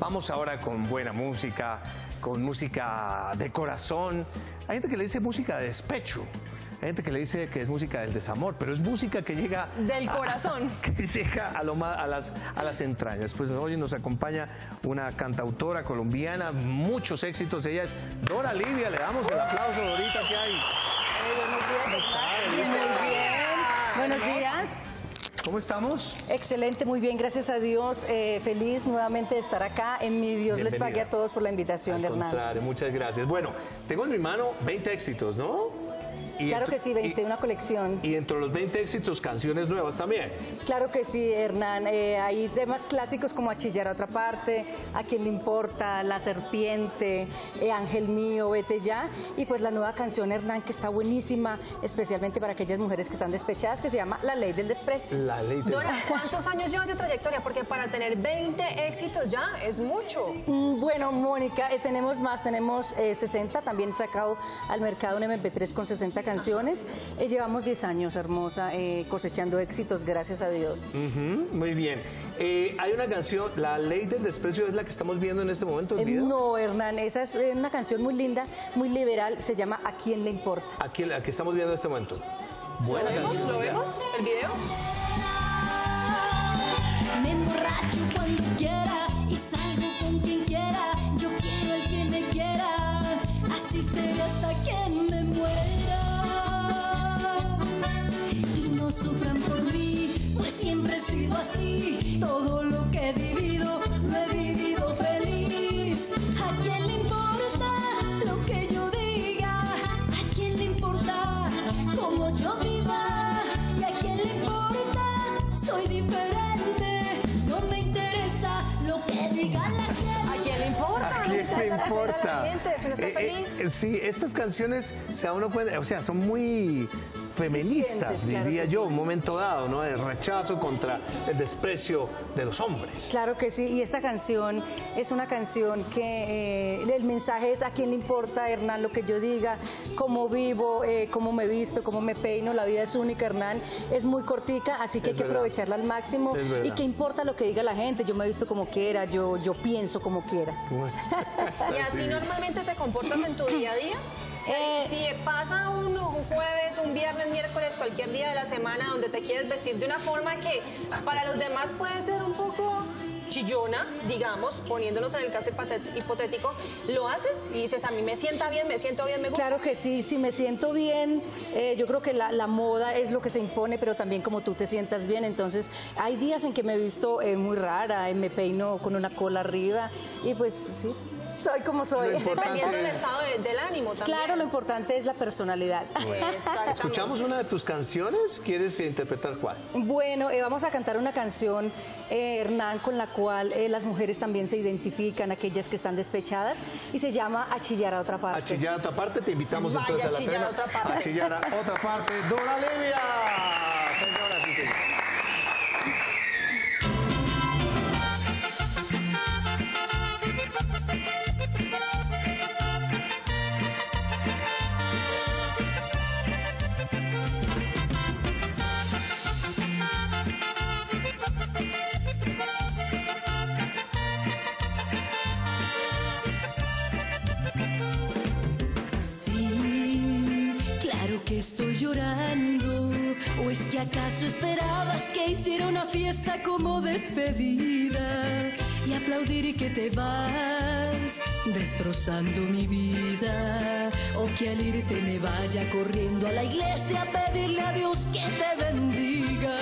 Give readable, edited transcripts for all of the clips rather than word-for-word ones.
Vamos ahora con buena música, con música de corazón. Hay gente que le dice música de despecho. Hay gente que le dice que es música del desamor, pero es música que llega... Del corazón. Que llega a las entrañas. Pues hoy nos acompaña una cantautora colombiana, muchos éxitos. Ella es Dora Livia. Le damos el aplauso, Dorita, que hay. Buenos días, muy bien. Buenos días. ¿Cómo estamos? Excelente, muy bien, gracias a Dios. Feliz nuevamente de estar acá. En mi Dios les pague a todos por la invitación, Hernán. Al contrario, muchas gracias. Bueno, tengo en mi mano 20 éxitos, ¿no? Claro que sí, 20, una colección. Y dentro de los 20 éxitos, canciones nuevas también. Claro que sí, Hernán. Hay temas clásicos como A chillar a otra parte, A quién le importa, La serpiente, Ángel mío, Vete ya. Y pues la nueva canción, Hernán, que está buenísima, especialmente para aquellas mujeres que están despechadas, que se llama La ley del desprecio. La ley del... Dora, ¿cuántos años llevas de trayectoria? Porque para tener 20 éxitos ya es mucho. Bueno, Mónica, tenemos más, tenemos 60, también he sacado al mercado un MP3 con 60 canciones. Llevamos 10 años, hermosa, cosechando éxitos, gracias a Dios. Muy bien. Hay una canción, La ley del desprecio, ¿es la que estamos viendo en este momento el video? No, Hernán, esa es una canción muy linda, muy liberal, se llama ¿A quién le importa? Aquí, la que estamos viendo en este momento. Buena canción. ¿Lo vemos? ¿El video? Me emborracho cuando quiera y salgo con quien quiera. Yo quiero al que me quiera, así seré hasta que me muera. Y no sufran por mí, pues siempre he sido así. Todo lo que he vivido, lo he vivido feliz. ¿A quién le importa lo que yo diga? ¿A quién le importa cómo yo viva? ¿Y a quién le importa? Soy diferente, no me interesa lo que diga la gente. ¿A quién le importa? ¿A quién le importa? La gente, si uno está feliz. Sí, estas canciones se da uno cuenta, o sea, son muy feministas, Claro diría que yo, sí. un momento dado, ¿no? De rechazo contra el desprecio de los hombres. Claro que sí, y esta canción es una canción que el mensaje es a quién le importa, Hernán, lo que yo diga, cómo vivo, cómo me visto, cómo me peino, la vida es única, Hernán, es muy cortica, así que hay que aprovecharla al máximo. Y qué importa lo que diga la gente, yo me visto como quiera, yo pienso como quiera. ¿Y así normalmente te comportas en tu día a día? Si pasa un jueves, un viernes, miércoles, cualquier día de la semana donde te quieres vestir de una forma que para los demás puede ser un poco chillona, digamos, poniéndonos en el caso hipotético, lo haces y dices, a mí me sienta bien, me siento bien, me gusta. Claro que sí, si me siento bien, yo creo que la moda es lo que se impone, pero también como tú te sientas bien, entonces hay días en que me he visto muy rara, me peino con una cola arriba y pues sí. Soy como soy. Dependiendo del estado del ánimo también. Claro, lo importante es la personalidad. ¿Escuchamos una de tus canciones? ¿Quieres interpretar cuál? Bueno, vamos a cantar una canción, Hernán, con la cual las mujeres también se identifican, aquellas que están despechadas, y se llama A chillar a otra parte. A chillar a otra parte, te invitamos Vaya, entonces a la a chillar trena. a otra parte. A chillar a otra parte. Dora Livia. Señoras y señores. Que estoy llorando, o es que acaso esperabas que hiciera una fiesta como despedida y aplaudir que te vas destrozando mi vida, o que al irte me vaya corriendo a la iglesia a pedirle a Dios que te bendiga.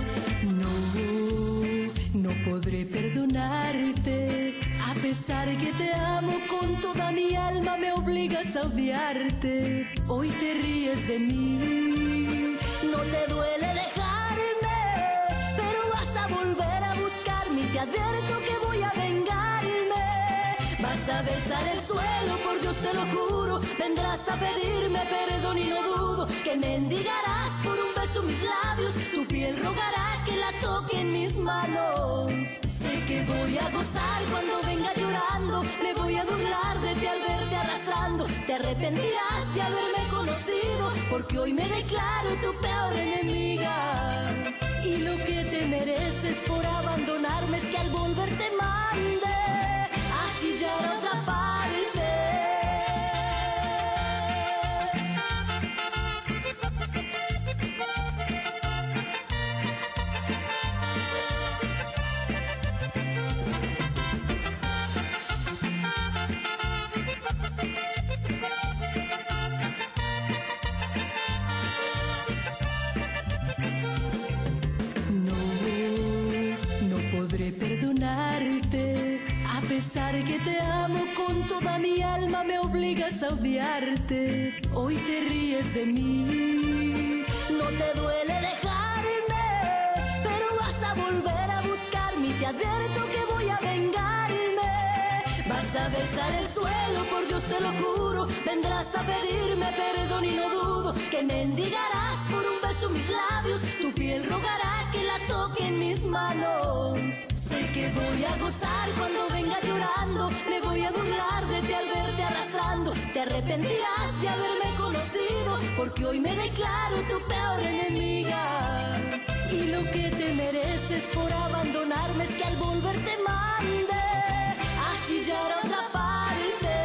No podré perdonarte. A pesar que te amo con toda mi alma, me obligas a odiarte. Hoy te ríes de mí, no te duele dejarme, pero vas a volver a buscarme y te advierto que voy a vengarme. Vas a besar el suelo, por Dios te lo juro, vendrás a pedirme perdón y no dudo que mendigarás por un beso mis labios, tu piel rogará que la toque en mis manos. Sé que voy a gozar cuando venga llorando, me voy a burlar de ti al verte arrastrando. Te arrepentirás de haberme conocido, porque hoy me declaro tu peor enemiga. Y lo que te mereces por abandonarme es que al volver te mande pesar que te amo con toda mi alma, me obligas a odiarte. Hoy te ríes de mí, no te duele dejarme, pero vas a volver a buscarme y te advierto que voy a vengarme. Vas a besar el suelo, por Dios te lo juro, vendrás a pedirme perdón y no dudo que mendigarás por un beso mis labios, tu piel rogará que la toque en mis manos. Sé que voy a gozar cuando venga llorando, me voy a burlar de ti al verte arrastrando. Te arrepentirás de haberme conocido, porque hoy me declaro tu peor enemiga. Y lo que te mereces por abandonarme es que al volver te mande a chillar a otra parte.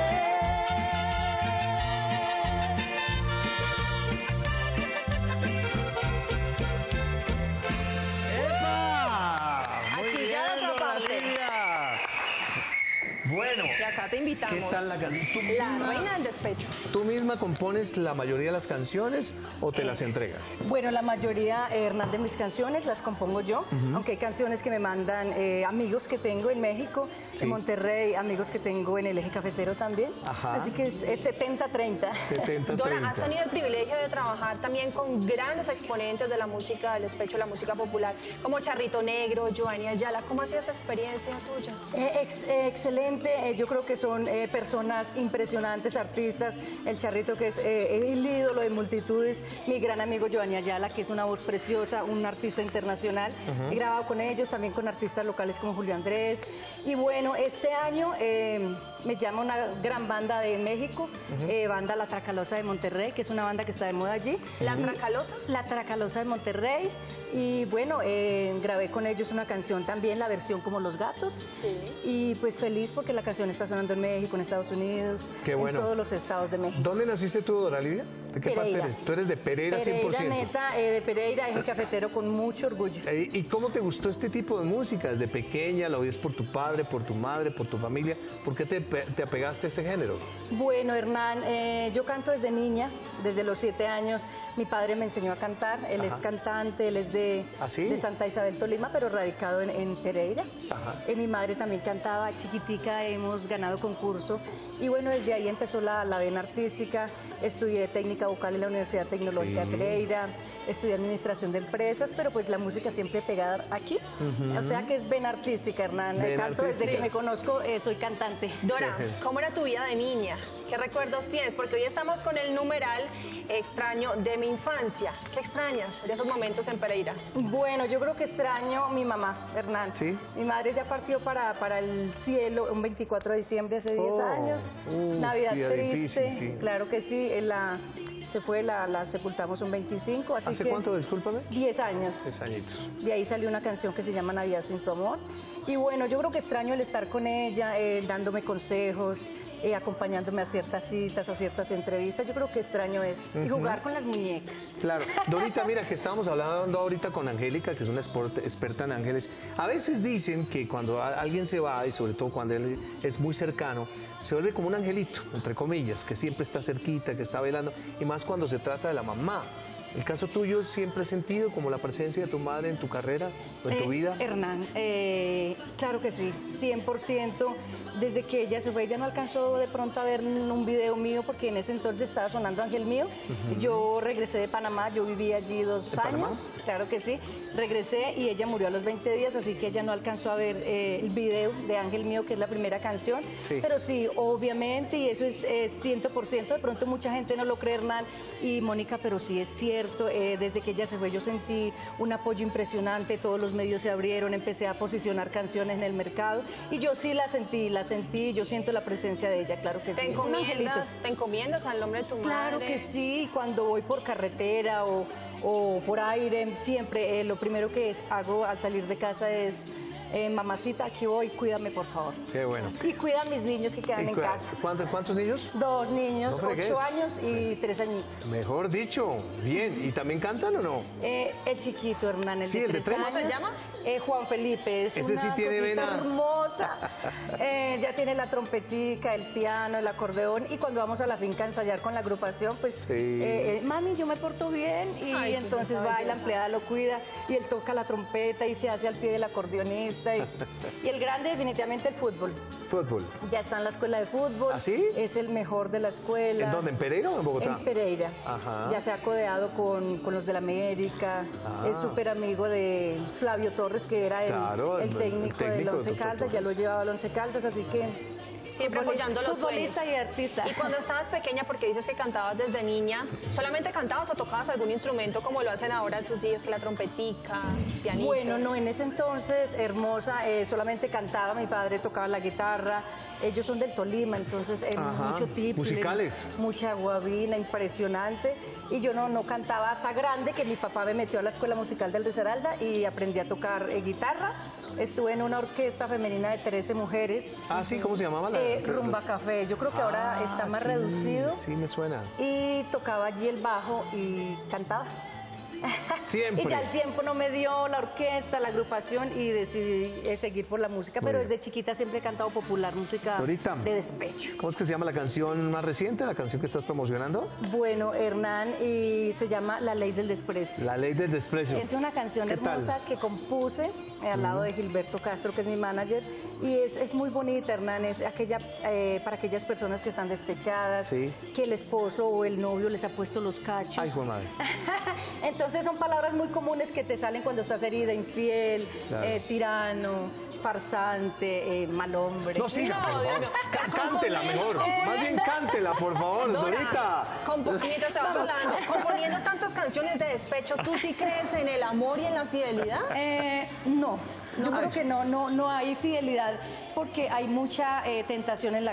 Bueno, y acá te invitamos. ¿qué tal la canción? La reina del despecho. ¿Tú misma compones la mayoría de las canciones o te las entregan? Bueno, la mayoría, Hernán, de mis canciones las compongo yo, aunque hay canciones que me mandan amigos que tengo en México, Sí. en Monterrey, amigos que tengo en el eje cafetero también. Ajá. Así que es 70-30. 70-30. Dora, has tenido el privilegio de trabajar también con grandes exponentes de la música del despecho, la música popular, como Charrito Negro, Giovanni Ayala. ¿Cómo ha sido esa experiencia tuya? Excelente, yo creo que son personas impresionantes, artistas. El Charrito, que es el ídolo de multitudes, mi gran amigo Giovanni Ayala, que es una voz preciosa, un artista internacional. He grabado con ellos, también con artistas locales como Julio Andrés. Y bueno, este año me llama una gran banda de México, banda La Tracalosa de Monterrey, que es una banda que está de moda allí. ¿La Tracalosa? La Tracalosa de Monterrey. Y bueno, grabé con ellos una canción también, la versión como Los Gatos. Sí. Y pues feliz porque la canción está sonando en México, en Estados Unidos, Qué bueno. en todos los estados de México. ¿Dónde naciste tú, Dora Lidia? ¿De qué parte Pereira. eres? Tú eres de Pereira 100%. Pereira, neta, de Pereira, eje cafetero, con mucho orgullo. ¿Y cómo te gustó este tipo de música? ¿Desde pequeña la oías por tu padre, por tu madre, por tu familia? ¿Por qué te apegaste a este género? Bueno, Hernán, yo canto desde niña, desde los 7 años. Mi padre me enseñó a cantar, él es cantante, él es de ¿Ah, sí? Santa Isabel, Tolima, pero radicado en Pereira. Ajá. Mi madre también cantaba, chiquitica, hemos ganado concurso. Y bueno, desde ahí empezó la vena artística. Estudié técnica vocal en la Universidad Tecnológica de Pereira, estudié administración de empresas, pero pues la música siempre pegada aquí. O sea que es vena artística, Hernán. Vena Canto desde artística. que me conozco, soy cantante. Dora, ¿cómo era tu vida de niña? ¿Qué recuerdos tienes? Porque hoy estamos con el numeral extraño de mi infancia. ¿Qué extrañas de esos momentos en Pereira? Bueno, yo creo que extraño mi mamá, Hernán. ¿Sí? Mi madre ya partió para el cielo un 24 de diciembre hace 10 Oh, años. Navidad día triste, difícil, sí. claro que sí. Se fue, la sepultamos un 25. Así ¿Hace que cuánto, discúlpame? 10 años. 10 añitos. De ahí salió una canción que se llama Navidad sin tu amor. Y bueno, yo creo que extraño el estar con ella, dándome consejos, acompañándome a ciertas citas, a ciertas entrevistas. Yo creo que extraño eso. Y jugar con las muñecas. Claro. Dorita, mira que estábamos hablando ahorita con Angélica, que es una experta en ángeles. A veces dicen que cuando alguien se va, y sobre todo cuando él es muy cercano, se vuelve como un angelito, entre comillas, que siempre está cerquita, que está velando, y más cuando se trata de la mamá. ¿El caso tuyo siempre has sentido como la presencia de tu madre en tu carrera o en tu vida? Hernán, claro que sí, 100%. Desde que ella se fue, ella no alcanzó de pronto a ver un video mío porque en ese entonces estaba sonando Ángel Mío. Yo regresé de Panamá, yo viví allí 2 ¿De Panamá? años, claro que sí. Regresé y ella murió a los 20 días, así que ella no alcanzó a ver el video de Ángel Mío, que es la primera canción. Sí. Pero sí, obviamente, y eso es 100%. De pronto mucha gente no lo cree, Hernán y Mónica, pero sí es cierto. Desde que ella se fue yo sentí un apoyo impresionante, todos los medios se abrieron, empecé a posicionar canciones en el mercado y yo sí la sentí, yo siento la presencia de ella, claro que sí. Es un angelito. ¿Te encomiendas al nombre de tu madre? Claro que sí, cuando voy por carretera o por aire, siempre lo primero que hago al salir de casa es mamacita, aquí voy, cuídame por favor. Qué bueno. Y cuida a mis niños que quedan en casa. ¿Cuántos niños? 2 niños, No fregues. 8 años y 3 añitos. Mejor dicho, bien. ¿Y también cantan o no? El chiquito, Hernán, el Sí, de el de 3 3. años. ¿Cómo se llama? Juan Felipe es Ese una sí tiene cosita vena. hermosa. Ya tiene la trompetica, el piano, el acordeón, y cuando vamos a la finca a ensayar con la agrupación, pues, mami, yo me porto bien, y Ay, entonces qué va y la belleza. empleada lo cuida, y él toca la trompeta y se hace al pie del acordeonista. Y el grande definitivamente el fútbol. Fútbol. Ya está en la escuela de fútbol. ¿Ah, sí? Es el mejor de la escuela. ¿En dónde? ¿En Pereira o en Bogotá? En Pereira. Ajá. Ya se ha codeado con los de la América. Es súper amigo de Flavio Torres, que era Claro, el técnico del de Once Dr. Caldas. Ya lo Torres. llevaba al Once Caldas, así que... Siempre apoyando los futbolista sueños. y artista. Y cuando estabas pequeña, porque dices que cantabas desde niña, ¿solamente cantabas o tocabas algún instrumento como lo hacen ahora tus hijos, que la trompetica, pianito? Bueno, no, en ese entonces, hermosa, solamente cantaba, mi padre tocaba la guitarra, ellos son del Tolima, entonces Ajá, mucho tiple, musicales. mucha guabina, impresionante, y yo no cantaba hasta grande, que mi papá me metió a la Escuela Musical del Risaralda y aprendí a tocar guitarra. Estuve en una orquesta femenina de 13 mujeres. Ah, sí, ¿cómo se llamaba la? Rumba Café, yo creo que ahora está más sí, reducido. Sí, me suena. Y tocaba allí el bajo y cantaba. Siempre. Y ya el tiempo no me dio la orquesta, la agrupación, y decidí seguir por la música, pero bien. desde chiquita siempre he cantado popular, música Dorita. de despecho. ¿Cómo es que se llama la canción más reciente, la canción que estás promocionando? Bueno, Hernán, y se llama La Ley del Desprecio. La Ley del Desprecio. Es una canción ¿Qué tal? hermosa que compuse al lado de Gilberto Castro, que es mi manager, y es muy bonita, Hernán, es para aquellas personas que están despechadas, Sí. que el esposo o el novio les ha puesto los cachos. Ay, hijo de madre. Entonces son palabras muy comunes que te salen cuando estás herida, infiel, Claro. Tirano, farsante, mal hombre. No siga, No, por favor. Dios mío. Cántela mejor. Más bien cántela, por favor, Dorita. Mientras estabas hablando, componiendo tantas canciones de despecho, ¿tú sí crees en el amor y en la fidelidad? No, yo creo que no hay fidelidad porque hay mucha tentación en la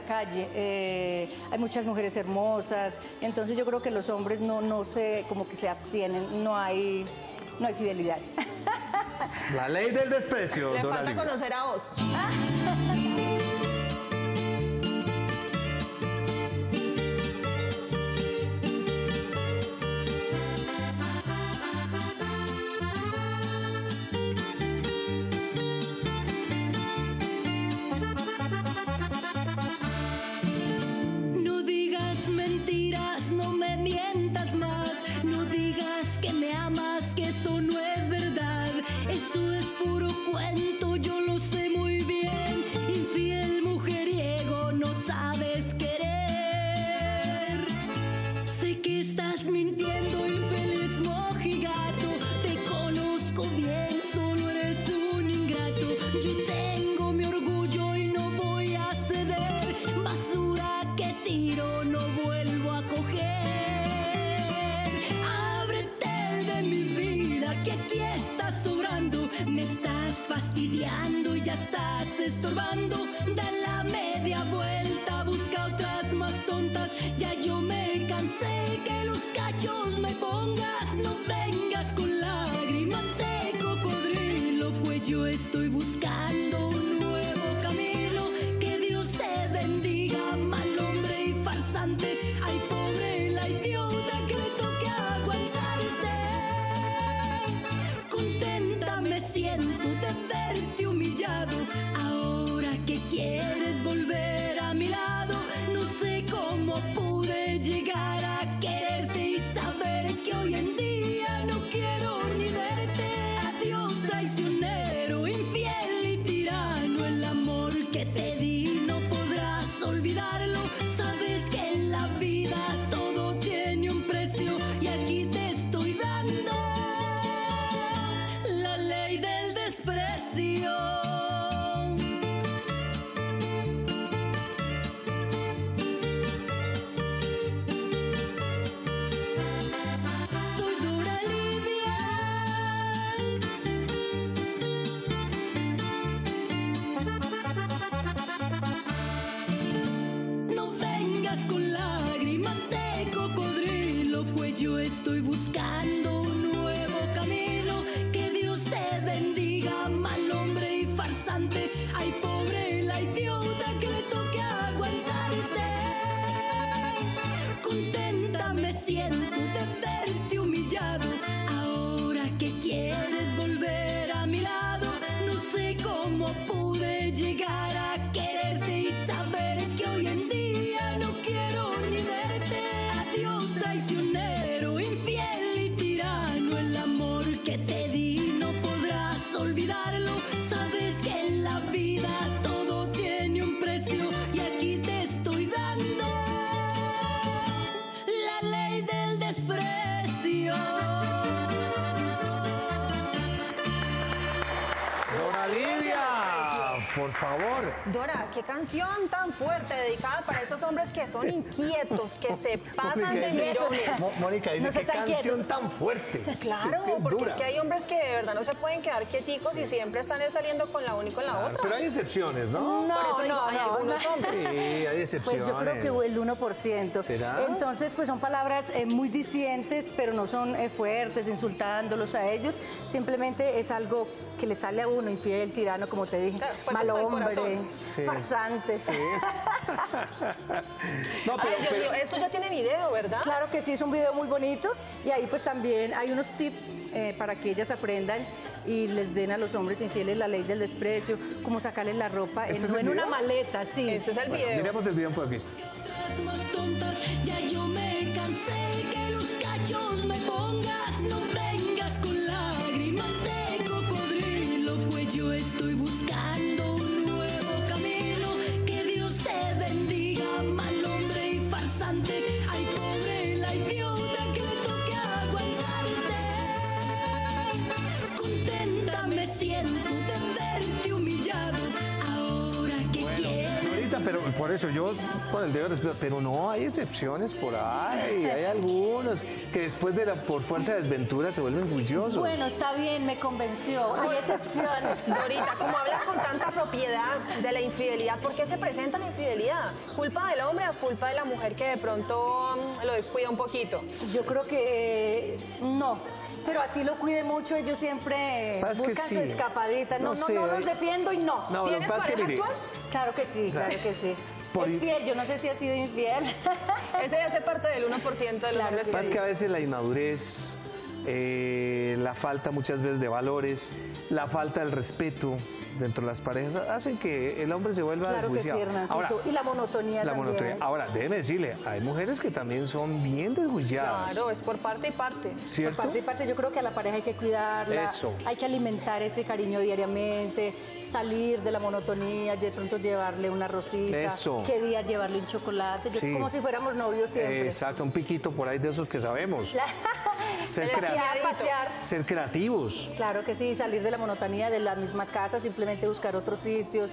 calle, hay muchas mujeres hermosas, entonces yo creo que los hombres no se, como que se abstienen, no hay fidelidad. La Ley del Desprecio, Le Dora falta Lilia. conocer a vos. No digas mentiras, no me mientas más. No digas que me amas, que eso no es verdad. Eso es puro cuento, yo lo sé muy bien. Infiel mujeriego, no sabes querer. Sé que estás mintiendo, infeliz mojigato. Te conozco bien, solo eres un ingrato. Yo tengo mi orgullo y no voy a ceder. Basura que tiro, no vuelvo a coger. Ábrete el de mi vida, que aquí estás sobrando. Me estás fastidiando y ya estás estorbando. Da la media vuelta, busca otras más tontas. Ya yo me cansé que los cachos me pongas. No vengas con lágrimas de cocodrilo, pues yo estoy buscando un nuevo camino. Que Dios te bendiga, mal hombre y farsante. Ay, pobre la idiota que le toque aguantarte. Contenta me siento de verte humillado. Ahora que quieres volver a mi lado, no sé cómo pude llegar a quererte y saber que hoy en día no quiero ni verte. Adiós, traicionero, infiel y tirano. El amor que te di no podrás olvidarlo. Sabes que en la vida todo tiene un precio y aquí te estoy dando la ley del desprecio. Soy Dora Lilia. No vengas con lágrimas de cocodrilo, pues yo estoy buscando un nuevo camino. Que Dios te bendiga, mal hombre y farsante. Ay, pobre la idiota que le toque aguantarte. Contenta me siento de verte humillado. Ahora que quieres volver a mi lado, favor. Dora, qué canción tan fuerte dedicada para esos hombres que son inquietos, que se pasan de mirones. Mónica dice, No se qué están canción tan fuerte. Claro, Es que es porque dura. es que hay hombres que de verdad no se pueden quedar quieticos y siempre están saliendo con la una y con la otra. Pero hay excepciones, ¿no? Por eso digo, hay algunos hombres. Sí, hay excepciones. Pues yo creo que el 1%. ¿Será? Entonces, pues son palabras muy dicientes, pero no son fuertes, insultándolos a ellos. Simplemente es algo que le sale a uno, infiel, tirano, como te dije, Claro, fuertes mal para el hombre, corazón. Sí. farsante. No, Ay, Dios mío, esto ya tiene video, ¿verdad? Claro que sí, es un video muy bonito y ahí pues también hay unos tips para que ellas aprendan y les den a los hombres infieles la ley del desprecio, cómo sacarles la ropa ¿Este es no el en una video? maleta, sí. Este es el video. miremos el video un poquito. Las más tontas, ya yo me cansé que los cachos me pongas, no vengas con lágrimas de cocodrilo, pues yo estoy buscando un nuevo camino, que Dios te bendiga, mal hombre y farsante, ay pobre la idiota que le toque aguantarte, contenta me siento de verte humillado, ahora que quieres. Ahorita, pero por eso yo con el dedo de respeto, pero no, hay excepciones por ahí, hay algunos que después de por fuerza de desventura se vuelven juiciosos. Bueno, está bien, me convenció, hay excepciones. Dorita, como hablas con tanta propiedad de la infidelidad, ¿por qué se presenta la infidelidad? ¿Culpa del hombre o culpa de la mujer que de pronto lo descuida un poquito? Yo creo que no. Pero así lo cuide mucho, ellos siempre Pasa que buscan sí. su escapadita. No, No sé, no los hay- defiendo y no. No, lo que ¿Tienes pasa es que pareja mire, actual? Claro que sí, claro que sí. Por- Es fiel, yo no sé si ha sido infiel. Ese hace parte del 1% de los Claro hombres que pasa que es que a veces la inmadurez, la falta muchas veces de valores, la falta del respeto dentro de las parejas hacen que el hombre se vuelva Claro que sí, desjuiciado. Hernancito. Ahora, Y la monotonía la también. monotonía. Ahora, déjeme decirle, hay mujeres que también son bien desjuiciadas. Claro, es por parte y parte. Por ¿Cierto? parte y parte, yo creo que a la pareja hay que cuidarla, Eso. hay que alimentar ese cariño diariamente, salir de la monotonía, de pronto llevarle una rosita, Eso. qué día llevarle un chocolate, Sí. como si fuéramos novios siempre. Exacto, un piquito por ahí de esos que sabemos. Ser, Pasear. ser creativos. Claro que sí, salir de la monotonía de la misma casa, simplemente buscar otros sitios,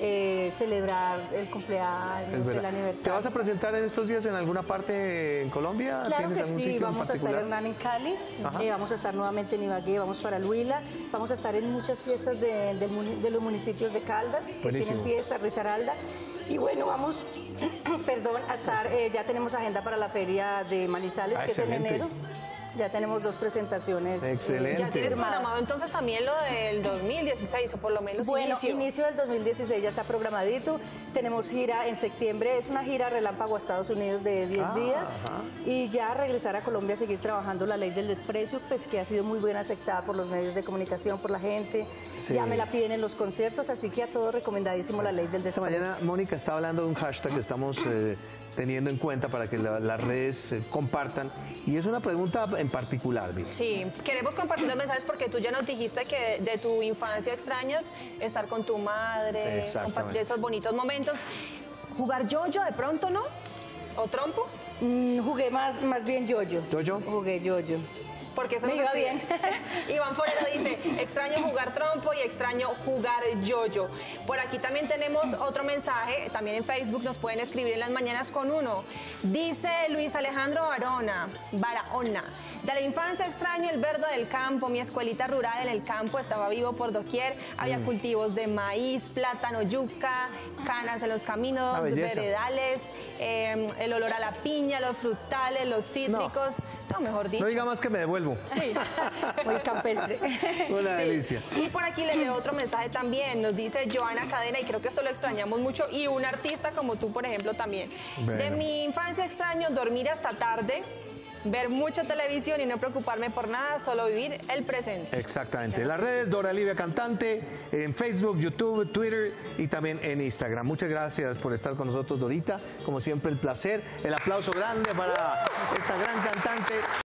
celebrar el cumpleaños, Es el verdad. aniversario. ¿Te vas a presentar en estos días en alguna parte en Colombia? Claro ¿Tienes que algún sí, sitio en vamos a estar particular? Hernán en Cali, Ajá. vamos a estar nuevamente en Ibagué, vamos para el Huila, vamos a estar en muchas fiestas de los municipios de Caldas, que Buenísimo. tienen fiestas, Risaralda, y bueno, vamos, perdón, a estar, ya tenemos agenda para la feria de Manizales, que es en excelente. enero. Ya tenemos 2 presentaciones. Excelente. ¿Ya tienes firmadas. programado entonces también lo del 2016 o por lo menos Bueno, inicio? inicio del 2016 ya está programadito. Tenemos gira en septiembre, es una gira relámpago a Estados Unidos de 10 días. Y ya regresar a Colombia a seguir trabajando la ley del desprecio, pues que ha sido muy bien aceptada por los medios de comunicación, por la gente. Sí. Ya me la piden en los conciertos, así que a todos recomendadísimo la ley del Esta desprecio. mañana Mónica está hablando de un hashtag que estamos teniendo en cuenta para que las redes compartan. Y es una pregunta en particular, mira. Sí, queremos compartir los mensajes porque tú ya nos dijiste que de tu infancia extrañas estar con tu madre, Exactamente. compartir esos bonitos momentos. ¿Jugar yoyo de pronto, no? ¿O trompo? Jugué más bien yo-yo. ¿Yo-yo? Jugué yo-yo. Porque eso Me nos iba escribe. bien. Iván Forero dice, extraño jugar trompo y extraño jugar yoyo. Por aquí también tenemos otro mensaje, también en Facebook nos pueden escribir en las mañanas con uno. Dice Luis Alejandro Barahona, de la infancia extraño el verde del campo, mi escuelita rural en el campo estaba vivo por doquier, había cultivos de maíz, plátano, yuca, canas en los caminos, Una belleza. veredales, el olor a la piña, los frutales, los cítricos, no, mejor dicho. No diga más que me devuelvo. Sí. Muy campestre. Una Sí. delicia. Y por aquí le leo otro mensaje también. Nos dice Joana Cadena, y creo que esto lo extrañamos mucho, y un artista como tú, por ejemplo, también. Bueno. De mi infancia extraño dormir hasta tarde, ver mucha televisión y no preocuparme por nada, solo vivir el presente. Exactamente. Las redes, Dora Livia Cantante, en Facebook, YouTube, Twitter y también en Instagram. Muchas gracias por estar con nosotros, Dorita. Como siempre, el placer. El aplauso grande para esta gran cantante.